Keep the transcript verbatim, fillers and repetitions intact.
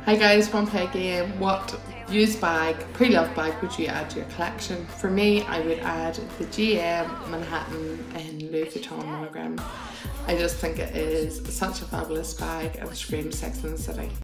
Hi guys, one Peggy. What used bag, pre-loved bag would you add to your collection? For me, I would add the G M Manhattan in Louis Vuitton monogram. I just think it is such a fabulous bag and screams Sex and the City.